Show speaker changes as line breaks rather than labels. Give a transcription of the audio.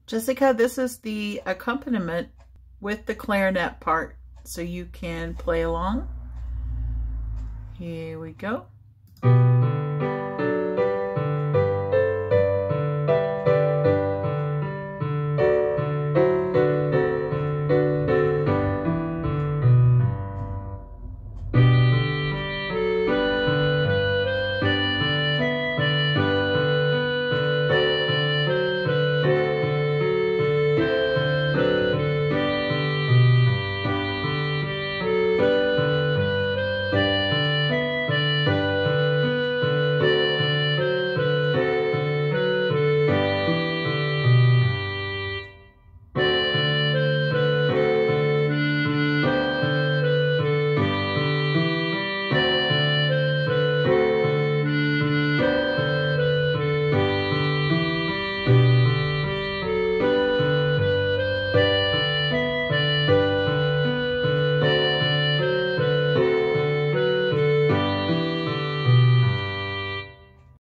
Jessica, this is the accompaniment with the clarinet part, so you can play along. Here we go.